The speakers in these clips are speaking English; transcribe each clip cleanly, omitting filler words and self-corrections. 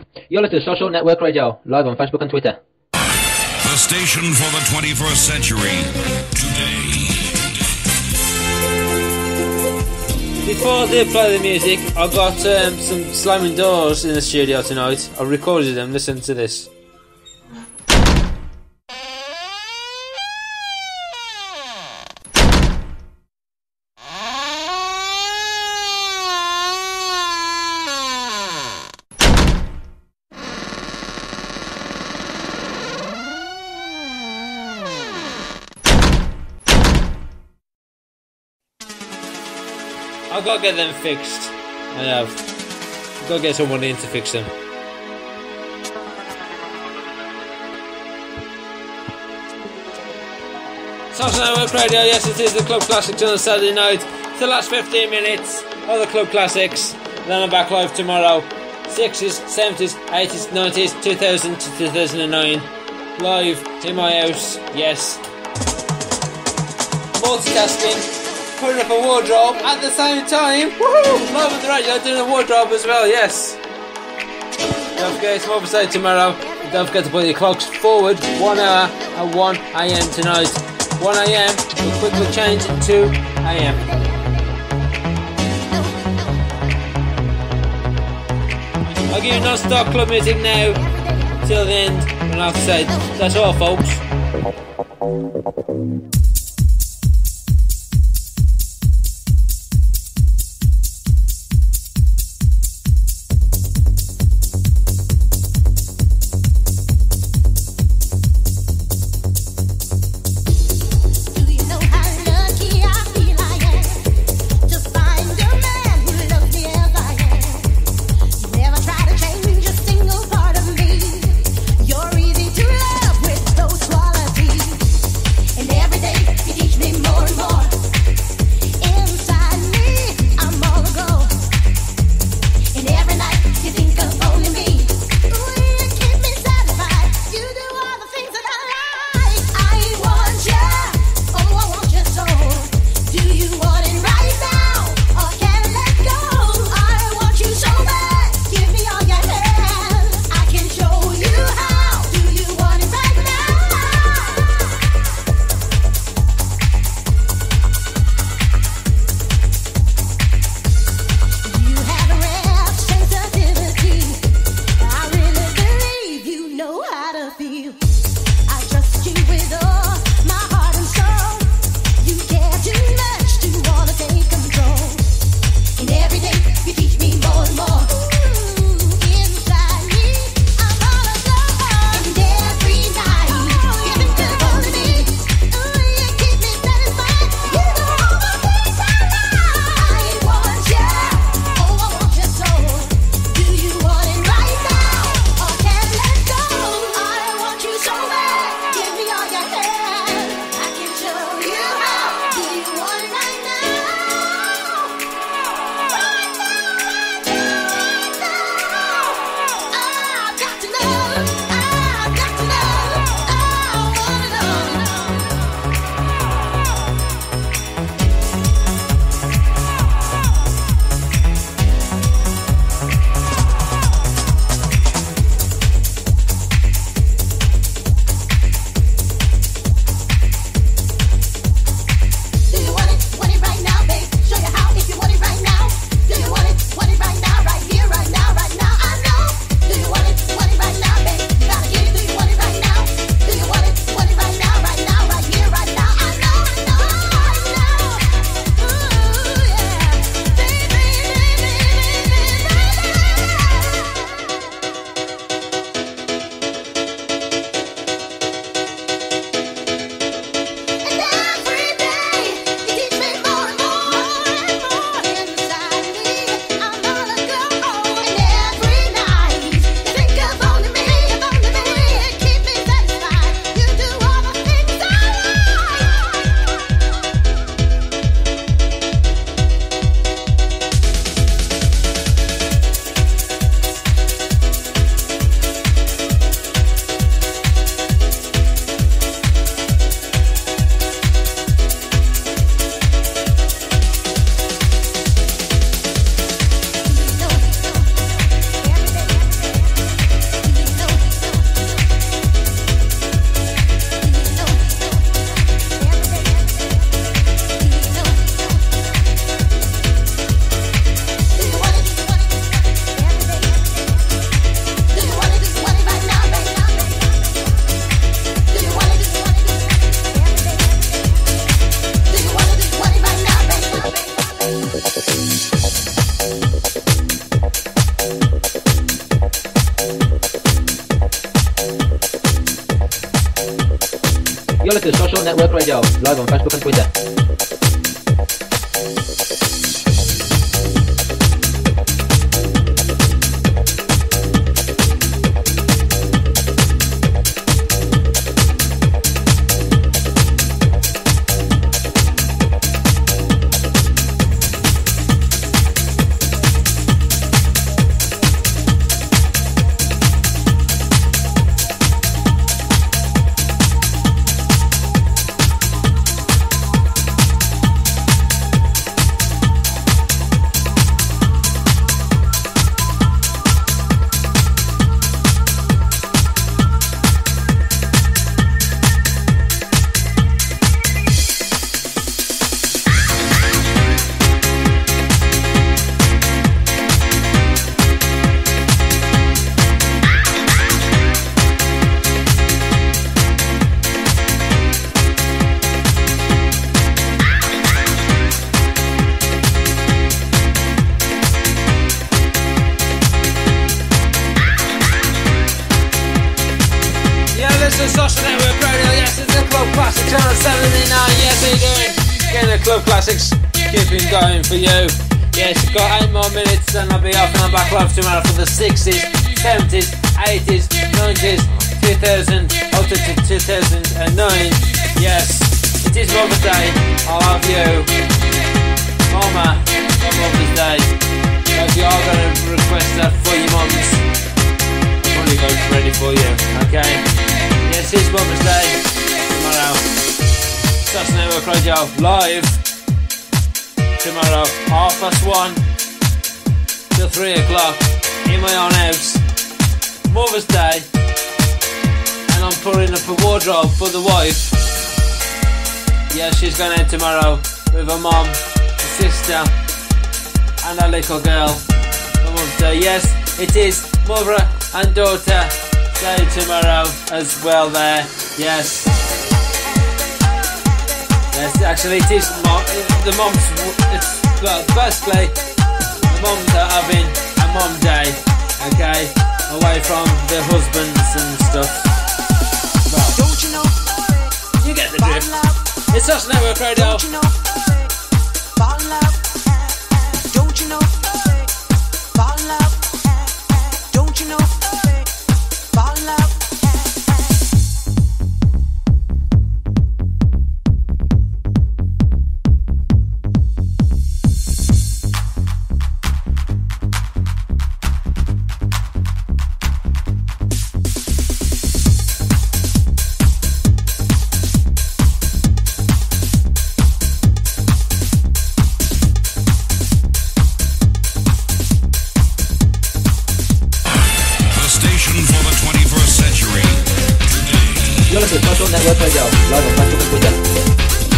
You're listening to Social Network Radio, live on Facebook and Twitter. The station for the 21st century, today. Before they play the music, I've got some slamming doors in the studio tonight. I recorded them, listen to this. I've got to get them fixed. I have. I've got to get someone in to fix them. Social Network Radio, yes it is the Club Classics on a Saturday night. It's the last 15 minutes of the Club Classics. Then I'm back live tomorrow. 60s, 70s, 80s, 90s, 2000 to 2009. Live in my house, yes. Multitasking. Putting up a wardrobe at the same time. Woohoo! Live on the radio, doing a wardrobe as well, yes. Don't forget, it's Mothersday tomorrow. Don't forget to put your clocks forward 1 hour at 1 AM tonight. 1 AM, we'll quickly change it to 2 AM. I'll give you non-stop club music now till the end, and I'll say that's all, folks. Every day You're listening to Social Network Radio, live on Facebook and Twitter. Social Network Radio, yes, it's the Club Classics channel 79, yes, how you doing? Getting the Club Classics keeping going for you. Yes, you've got 8 more minutes and I'll be off and I'm back live tomorrow for the 60s, 70s, 80s, 90s, 2000, up to 2009. Yes, it is Mother's Day. I love you, Mama, on Mother's Day. So if you are going to request that for your mums, I'll probably go ready for you, okay? Yes, it's Mother's Day tomorrow. Social Network Radio live tomorrow, 1:30 till 3 o'clock in my own house. Mother's Day, and I'm putting up a wardrobe for the wife. Yeah, she's going out tomorrow with her mum, her sister, and her little girl for Mother's Day. Yes, it is mother and daughter day tomorrow as well there. Yes. Yes, actually it is the mums, well, firstly, the mums are having a mum day, okay, away from the husbands and stuff. Well, don't you know, you get the drift. It's Social Network Radio. Don't you know, fall in love. Don't you know, fall in love. Don't you know, fall in love. You're listening to Social Network Radio, live on Facebook and Twitter.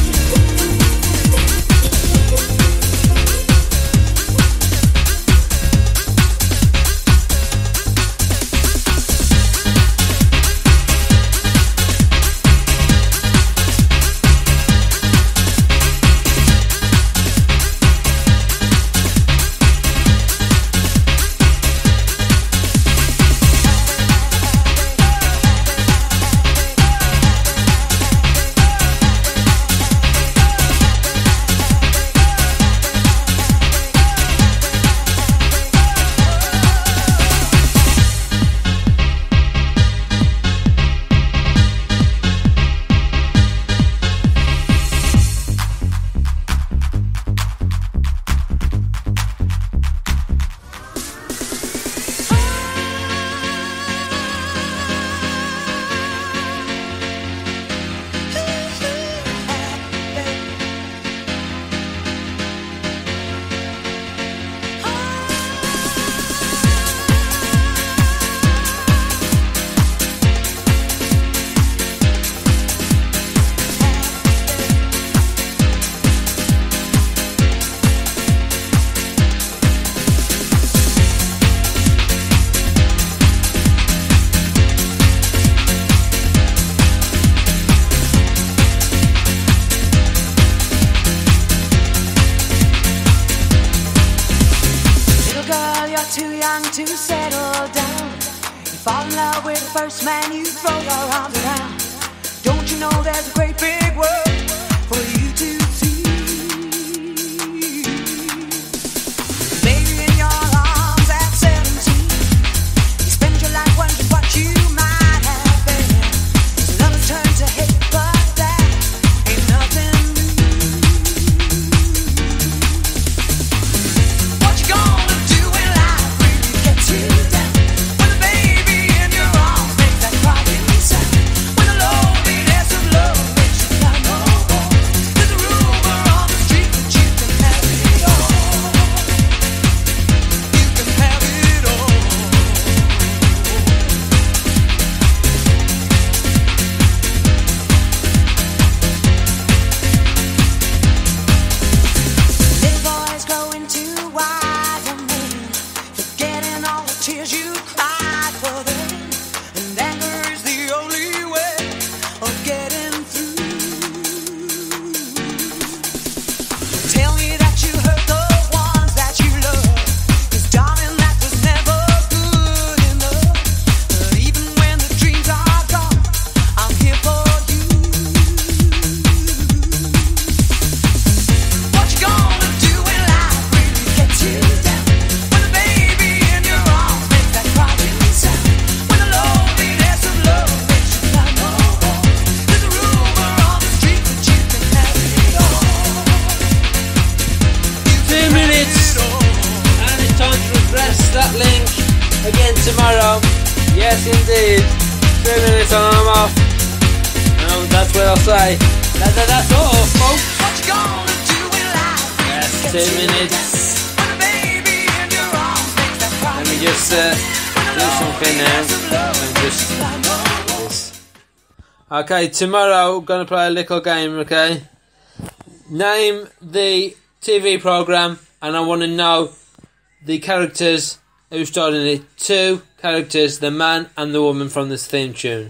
To settle down, you fall in love with the first man, you throw your arms around. Don't you know there's a great big world for you to see. Baby, in your arms at 17, you spend your life wondering what you might have been. There's another turn to hate, but that ain't nothing new. What you gonna do when life really gets you down? When the baby in your arms makes that crying sound. When the loneliness of love makes you cry no more. There's a rumor on the street that you can have it all. You can have it all. Little boys growing too wide and mean, forgetting all the tears you cried for them. And anger is the only way of getting through. Tell me that you hurt the ones that you love, 'cause darling, that was never good enough. But even when the dreams are gone, I'm here for you. What you gonna do when life really gets you down? When the baby in your arms makes that crying sound. When the loneliness of love makes you cry no more. There's a rumor on the street that you can have it all. 2 minutes, and it's time to refresh that link again tomorrow. Yes, indeed. 2 minutes and I'm off. No, that's what I'll say. That's all, folks. What you gonna do when life Yes, gets 2 you minutes. down? When the baby in your arms makes that Let crying me just do something now. And just this. Okay, tomorrow we're gonna play a little game. Okay, name the TV program, and I want to know the characters who starred in it. 2 characters, the man and the woman from this theme tune.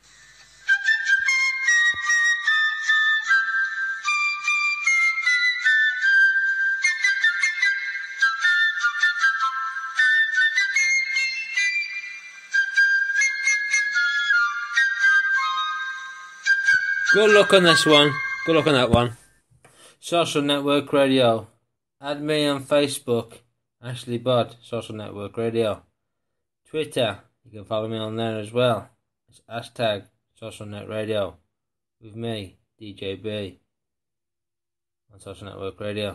Good luck on this one. Good luck on that one. Social Network Radio. Add me on Facebook. Ashley Bod, Social Network Radio. Twitter. You can follow me on there as well. It's hashtag Social Net Radio. With me, DJ B. On Social Network Radio.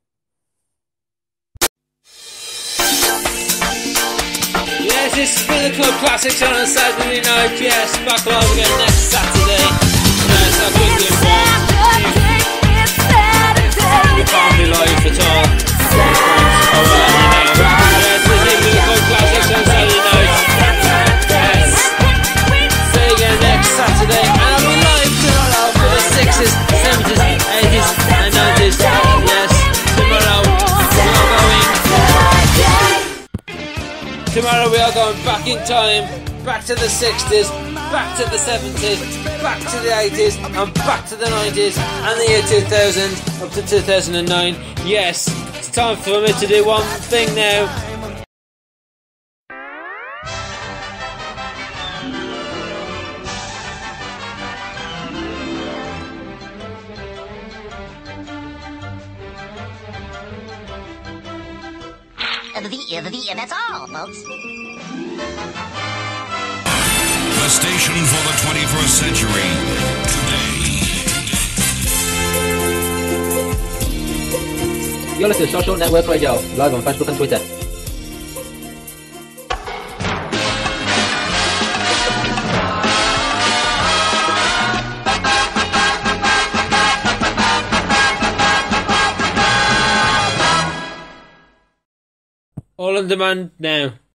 Yes, this is for the Club Classics on a Saturday night. Yes, back live again next Saturday. Yes, I'll give you one. We can't be live at all. Yes, this is for the Club Classics on Saturday night. Yes. See you again next Saturday. And I'll be live tomorrow for the 60s, 70s, 80s and 90s. Yes, tomorrow we are going back in time, back to the 60s, back to the 70s, back to the 80s, and back to the 90s, and the year 2000, up to 2009. Yes, it's time for me to do one thing now. That's all, folks. The station for the 21st century. Today. You're listening to Social Network Radio, live on Facebook and Twitter. All on demand now.